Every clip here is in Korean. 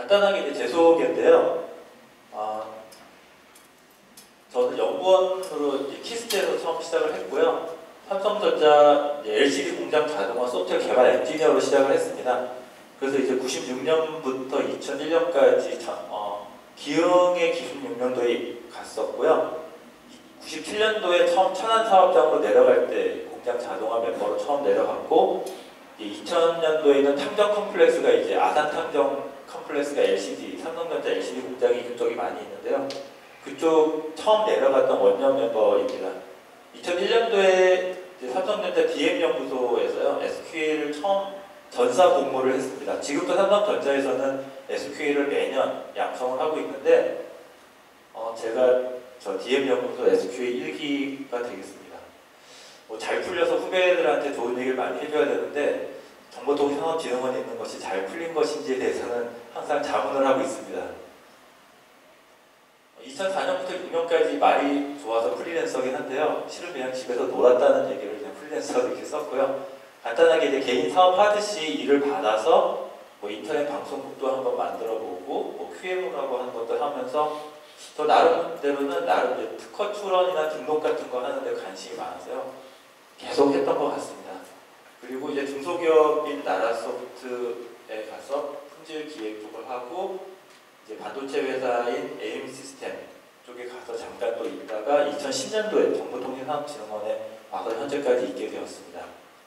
간단하게 이제 제 소개인데요. 저는 연구원으로 이제 키스트에서 처음 시작을 했고요. 삼성전자 LCD 공장 자동화 소프트웨어 개발 엔지니어로 시작을 했습니다. 그래서 이제 96년부터 2001년까지 기흥의 기술 6년도에 갔었고요. 97년도에 처음 천안 사업장으로 내려갈 때 공장 자동화 멤버로 처음 내려갔고, 2000년도에는 탕정 컴플렉스가 이제 아산 탕정 컴플렉스가 LCD, 삼성전자 LCD 공장이 그쪽이 많이 있는데요. 그쪽 처음 내려갔던 원년 멤버입니다. 2001년도에 삼성전자 DM연구소에서요, SQL을 처음 전사 공모를 했습니다. 지금도 삼성전자에서는 SQL을 매년 양성을 하고 있는데, 제가 저 DM연구소 SQL 1기가 되겠습니다. 잘 풀려서 후배들한테 좋은 얘기를 많이 해줘야 되는데, 정보통신산업진흥원에 있는 것이 잘 풀린 것인지에 대해서는 항상 자문을 하고 있습니다. 2004년부터 6년까지 말이 좋아서 프리랜서긴 한데요. 실은 그냥 집에서 놀았다는 얘기를 그냥 프리랜서로 이렇게 썼고요. 간단하게 이제 개인 사업하듯이 일을 받아서 인터넷 방송국도 한번 만들어보고 QM하고 하는 것도 하면서 저 나름대로는 나름 특허 출원이나 등록 같은 거 하는데 관심이 많아서요. 계속 했던 것 같습니다. 그리고 이제 중소기업인 나라소프트에 가서 품질 기획 쪽을 하고 이제 반도체 회사인 AM 시스템 쪽에 가서 잠깐 또 있다가 2010년도에 정보통신산업진흥원에 와서 현재까지 있게 되었습니다.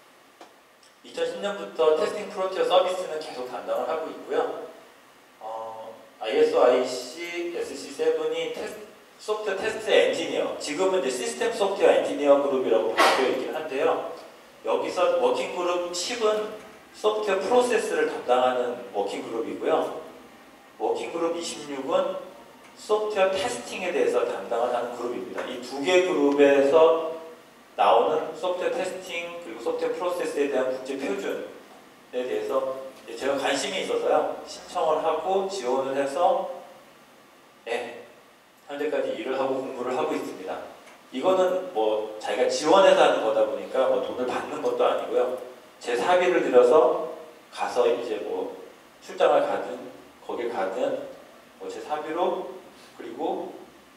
2010년부터 테스팅 프론티어 서비스는 계속 담당을 하고 있고요. ISO IC SC7이 소프트웨어 테스트 엔지니어, 지금은 이제 시스템 소프트웨어 엔지니어 그룹이라고 바뀌어 있긴 한데요. 여기서 워킹 그룹 10은 소프트웨어 프로세스를 담당하는 워킹 그룹이고요. 워킹 그룹 26은 소프트웨어 테스팅에 대해서 담당을 하는 그룹입니다. 이 두 개 그룹에서 나오는 소프트웨어 테스팅 그리고 소프트웨어 프로세스에 대한 국제 표준에 대해서 제가 관심이 있어서요. 신청을 하고 지원을 해서 현재까지 일을 하고 공부를 하고 있습니다. 이거는 자기가 지원해서 하는 거다 보니까 돈을 받는 것도 아니고요. 제 사비를 들여서 가서 이제 출장을 가든 거길 가든 제 사비로, 그리고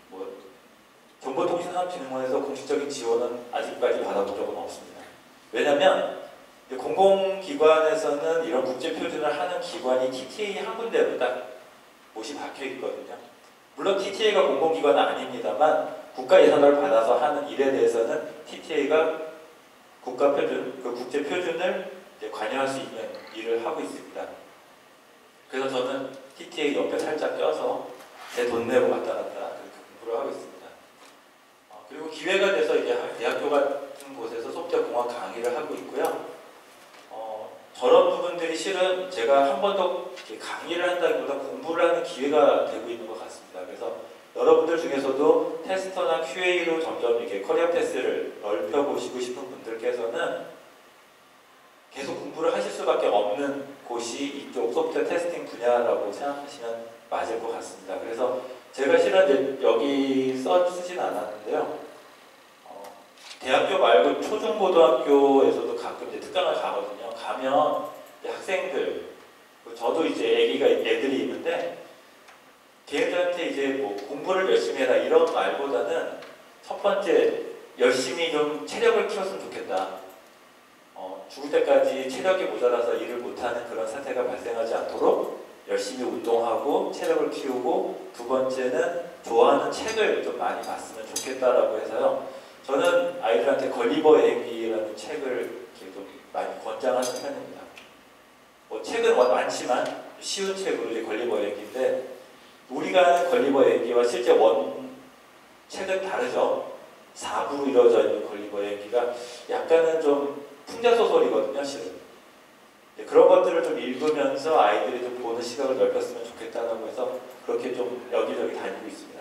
정보통신산업진흥원에서 공식적인 지원은 아직까지 받아본 적은 없습니다. 왜냐하면 공공기관에서는 이런 국제표준을 하는 기관이 TTA 한 군데로 딱 못이 박혀 있거든요. 물론 TTA가 공공기관은 아닙니다만 국가 예산을 받아서 하는 일에 대해서는 TTA가 국가표준, 그 국제표준을 관여할 수 있는 일을 하고 있습니다. 그래서 저는 TTA 옆에 살짝 껴서 제 돈 내고 왔다 갔다 그렇게 공부를 하고 있습니다. 그리고 기회가 돼서 이제 대학교 같은 곳에서 소프트웨어 공학 강의를 하고 있고요. 저런 부분들이 실은 제가 한 번 더 강의를 한다기보다 공부를 하는 기회가 되고 있는 것 같습니다. 그래서 여러분들 중에서도 테스터나 QA로 점점 이렇게 커리어 패스를 넓혀보시고 싶은 분들께서는 계속 공부를 하실 수밖에 없는 곳이 이쪽 소프트웨어 테스팅 분야라고 생각하시면 맞을 것 같습니다. 그래서 제가 실은 여기 쓰진 않았는데요. 대학교 말고 초중고등학교에서도 가끔 특강을 가거든요. 가면 학생들, 저도 이제 애들이 있는데 걔들한테 이제 공부를 열심히 해라 이런 말보다는 첫 번째 열심히 좀 체력을 키웠으면 좋겠다. 죽을 때까지 체력이 모자라서 일을 못하는 그런 사태가 발생하지 않도록 열심히 운동하고 체력을 키우고, 두 번째는 좋아하는 책을 좀 많이 봤으면 좋겠다라고 해서요. 저는 아이들한테 걸리버 여행기라는 책을 이렇게 좀 많이 권장하는 편입니다. 책은 많지만 쉬운 책으로 이제 걸리버 여행기인데, 우리가 하는 걸리버 여행기와 실제 책은 다르죠. 4부로 이루어져 있는 걸리버 여행기가 약간은 좀 풍자소설이거든요, 실은. 그런 것들을 좀 읽으면서 아이들이 좀 보는 시각을 넓혔으면 좋겠다고 해서 그렇게 좀 여기저기 다니고 있습니다.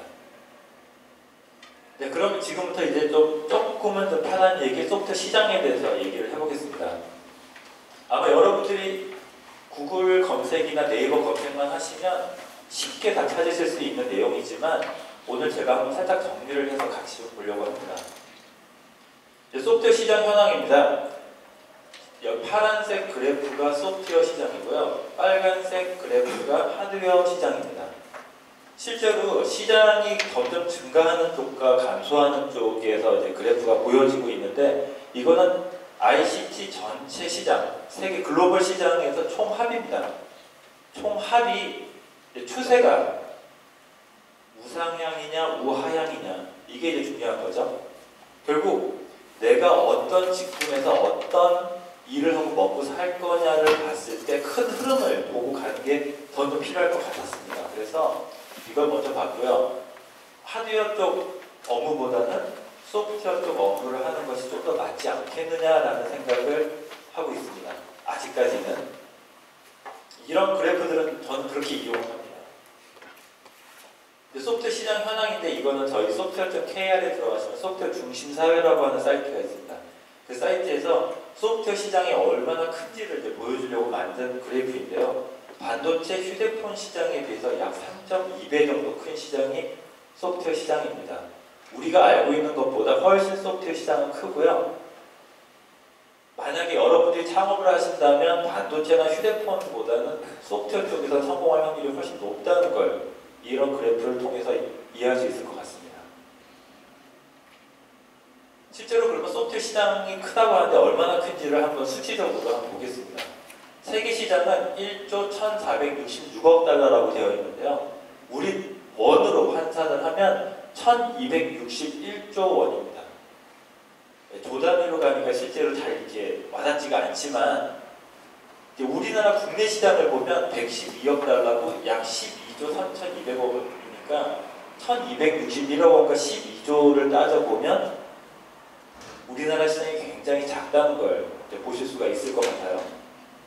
그럼 지금부터 이제 조금은 더 편한 얘기, 소프트웨어 시장에 대해서 얘기를 해보겠습니다. 아마 여러분들이 구글 검색이나 네이버 검색만 하시면 쉽게 다 찾으실 수 있는 내용이지만, 오늘 제가 한번 살짝 정리를 해서 같이 좀 보려고 합니다. 소프트웨어 시장 현황입니다. 여기 파란색 그래프가 소프트웨어 시장이고요. 빨간색 그래프가 하드웨어 시장입니다. 실제로 시장이 점점 증가하는 쪽과 감소하는 쪽에서 이제 그래프가 보여지고 있는데, 이거는 ICT 전체 시장, 세계 글로벌 시장에서 총합입니다. 총합이 추세가 우상향이냐 우하향이냐, 이게 이제 중요한 거죠. 결국 내가 어떤 직군에서 어떤 일을 하고 먹고 살 거냐를 봤을 때 큰 흐름을 보고 가는 게 더 필요할 것 같았습니다. 그래서 이걸 먼저 봤고요. 하드웨어 쪽 업무보다는 소프트웨어 쪽 업무를 하는 것이 좀 더 낫지 않겠느냐라는 생각을 하고 있습니다. 아직까지는. 이런 그래프들은 저는 그렇게 이용합니다. 소프트웨어 시장 현황인데, 이거는 저희 소프트웨어.kr에 들어가시면 소프트웨어 중심 사회라고 하는 사이트가 있습니다. 그 사이트에서 소프트웨어 시장이 얼마나 큰지를 이제 보여주려고 만든 그래프인데요. 반도체 휴대폰 시장에 비해서 약 3.2배 정도 큰 시장이 소프트웨어 시장입니다. 우리가 알고 있는 것보다 훨씬 소프트웨어 시장은 크고요. 만약에 여러분들이 창업을 하신다면 반도체나 휴대폰보다는 소프트웨어 쪽에서 성공할 확률이 훨씬 높다는 걸 이런 그래프를 통해서 이해할 수 있을 것 같습니다. 실제로 그러면 소프트웨어 시장이 크다고 하는데 얼마나 큰지를 한번 수치적으로 한번 보겠습니다. 세계 시장은 1조 1,466억 달러라고 되어 있는데요. 우리 원으로 환산을 하면 1,261조 원입니다. 조 단위로 가니까 실제로 잘 이렇게 와닿지가 않지만, 우리나라 국내 시장을 보면 112억 달러고 약 12조 3,200억이니까 1,261억 원과 12조를 따져보면 우리나라 시장이 굉장히 작다는 걸 보실 수가 있을 것 같아요.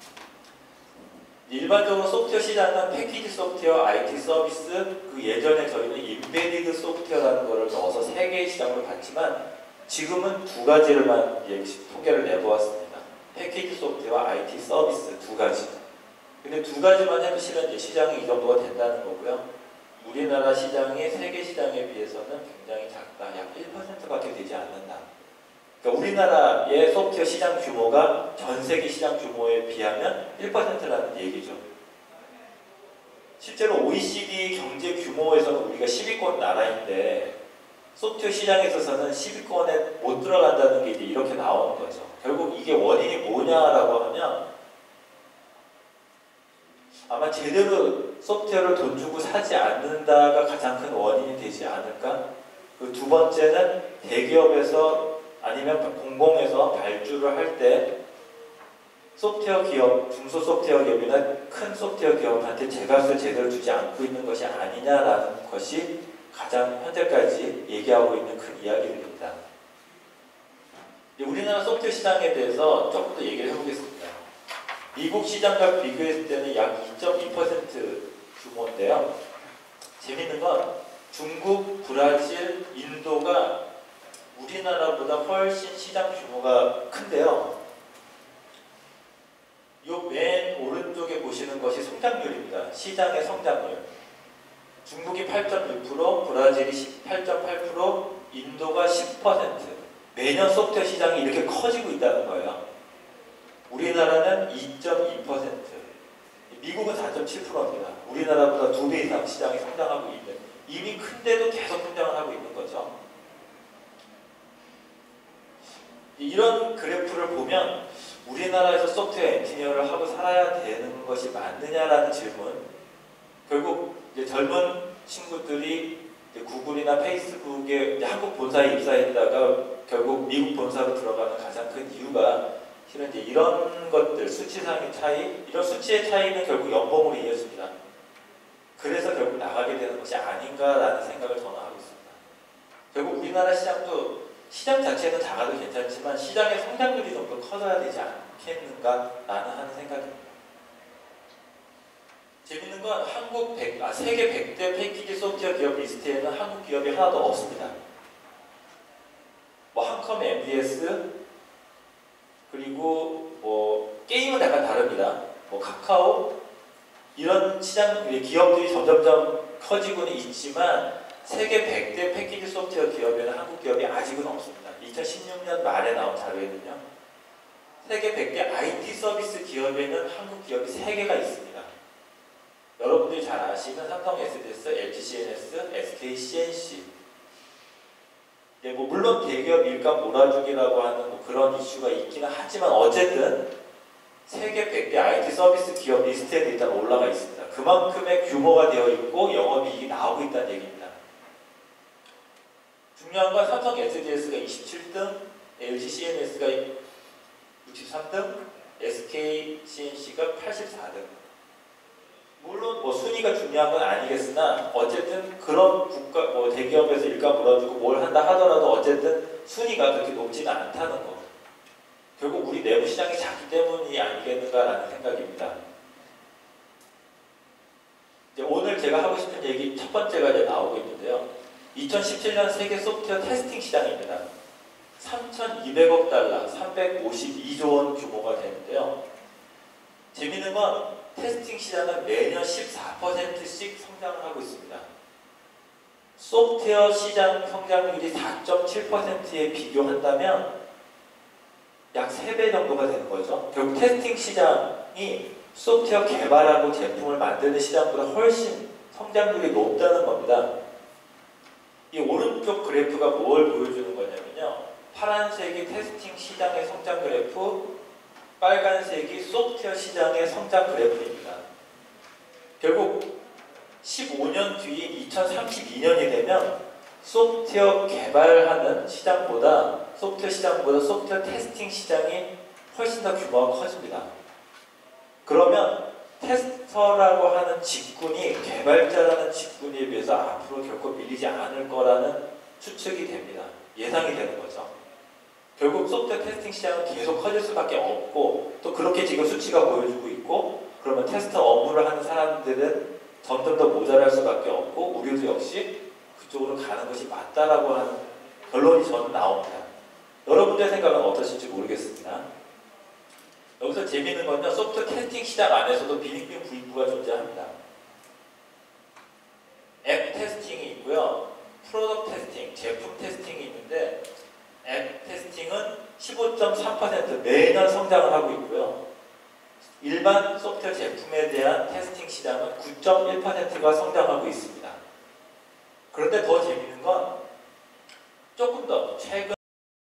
일반적으로 소프트웨어 시장은 패키지 소프트웨어, IT 서비스, 그 예전에 저희는 임베디드 소프트웨어라는 것을 넣어서 세 개의 시장을 봤지만, 지금은 두 가지를만 통계를 내보았습니다. 패키지 소프트웨어, IT 서비스 두 가지. 근데 두 가지만 해도 실은 이제 시장이 이 정도가 된다는 거고요. 우리나라 시장이 세계 시장에 비해서는 굉장히 작다. 약 1%밖에 되지 않는다. 그러니까 우리나라의 소프트웨어 시장 규모가 전 세계 시장 규모에 비하면 1%라는 얘기죠. 실제로 OECD 경제 규모에서는 우리가 10위권 나라인데, 소프트웨어 시장에 있어서는 10위권에 못 들어간다는 게 이제 이렇게 나오는 거죠. 결국 이게 원인이 뭐냐라고 하면, 아마 제대로 소프트웨어를 돈 주고 사지 않는다가 가장 큰 원인이 되지 않을까? 그 두 번째는 대기업에서 아니면 공공에서 발주를 할 때 소프트웨어 기업, 중소 소프트웨어 기업이나 큰 소프트웨어 기업한테 제값을 제대로 주지 않고 있는 것이 아니냐라는 것이 가장 현재까지 얘기하고 있는 큰 이야기들입니다. 우리나라 소프트웨어 시장에 대해서 조금 더 얘기를 해보겠습니다. 미국 시장과 비교했을 때는 약 2.2% 규모인데요. 재밌는 건 중국, 브라질, 인도가 우리나라보다 훨씬 시장 규모가 큰데요. 이 맨 오른쪽에 보시는 것이 성장률입니다. 시장의 성장률. 중국이 8.6%, 브라질이 18.8%, 인도가 10%. 매년 소프트웨어 시장이 이렇게 커지고 있다는 거예요. 우리나라는 2.2%. 미국은 4.7%입니다. 우리나라보다 2배 이상 시장이 성장하고 있는, 이미 큰데도 계속 성장을 하고 있는 거죠. 이런 그래프를 보면 우리나라에서 소프트웨어 엔지니어를 하고 살아야 되는 것이 맞느냐라는 질문, 결국 이제 젊은 친구들이 이제 구글이나 페이스북에 이제 한국 본사에 입사했다가 결국 미국 본사로 들어가는 가장 큰 이유가 실은 이제 이런 것들, 수치상의 차이, 이런 수치의 차이는 결국 연봉으로 이어집니다. 그래서 결국 나가게 되는 것이 아닌가라는 생각을 저는 하고 있습니다. 결국 우리나라 시장도 시장 자체는 작아도 괜찮지만 시장의 성장률이 좀 더 커져야 되지 않겠는가라는 하는 생각입니다. 재밌는 건 세계 100대 패키지 소프트웨어 기업 리스트에는 한국 기업이 하나도 없습니다. 뭐 한컴 MBS, 그리고 게임은 약간 다릅니다. 카카오, 이런 시장 기업들이 점점점 커지고는 있지만 세계 100대 패키지 소프트웨어 기업에는 한국 기업이 아직은 없습니다. 2016년 말에 나온 자료에는요. 세계 100개 IT 서비스 기업에는 한국 기업이 3개가 있습니다. 여러분들이 잘 아시는 삼성 SDS, LG CNS, SK CNC. 예, 뭐 물론 대기업 일감 몰아주기라고 하는 뭐 그런 이슈가 있기는 하지만 어쨌든 세계 100개 IT 서비스 기업 리스트에 일단 올라가 있습니다. 그만큼의 규모가 되어 있고 영업이익이 나오고 있다는 얘기입니다. 중요한 건 삼성 SDS가 27등, LG CNS가 63등, SK CNC가 84등. 물론 뭐 순위가 중요한 건 아니겠으나 어쨌든 그런 국가 뭐 대기업에서 일감 물어주고 뭘 한다 하더라도 어쨌든 순위가 그렇게 높지는 않다는 거. 결국 우리 내부 시장이 작기 때문이 아니겠는가라는 생각입니다. 이제 오늘 제가 하고 싶은 얘기 첫 번째가 이제 나오고 있는데요. 2017년 세계 소프트웨어 테스팅 시장입니다. 3,200억 달러, 352조 원 규모가 되는데요. 재미있는 건 테스팅 시장은 매년 14%씩 성장을 하고 있습니다. 소프트웨어 시장 성장률이 4.7%에 비교한다면 약 3배 정도가 되는 거죠. 결국 테스팅 시장이 소프트웨어 개발하고 제품을 만드는 시장보다 훨씬 성장률이 높다는 겁니다. 이 오른쪽 그래프가 뭘 보여주는 거냐면요. 파란색이 테스팅 시장의 성장 그래프, 빨간색이 소프트웨어 시장의 성장 그래프입니다. 결국 15년 뒤인 2032년이 되면 소프트웨어 개발하는 시장보다 소프트웨어 테스팅 시장이 훨씬 더 규모가 커집니다. 그러면 테스터라고 하는 직군이 개발자라는 직군에 비해서 앞으로 결코 밀리지 않을 거라는 추측이 됩니다. 예상이 되는 거죠. 결국 소프트웨어 테스팅 시장은 계속 커질 수밖에 없고 또 그렇게 지금 수치가 보여주고 있고 그러면 테스터 업무를 하는 사람들은 점점 더 모자랄 수밖에 없고 우리도 역시 그쪽으로 가는 것이 맞다라고 하는 결론이 저는 나옵니다. 여러분들의 생각은 어떠실지 모르겠습니다. 여기서 재미있는 건요. 소프트웨어 테스팅 시장 안에서도 빈익빈 부익부가 존재합니다. 앱 테스팅이 있고요. 프로덕트 테스팅, 제품 테스팅이 있는데 앱 테스팅은 15.3% 매년 성장을 하고 있고요. 일반 소프트웨어 제품에 대한 테스팅 시장은 9.1%가 성장하고 있습니다. 그런데 더 재미있는